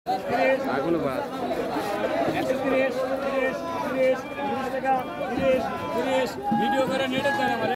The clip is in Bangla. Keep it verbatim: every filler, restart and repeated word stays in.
আগুন বাস একশো তিরিশ তিরিশ তিরিশ তিরিশ টাকা তিরিশ তিরিশ ভিডিও করে নেটে দেন আমার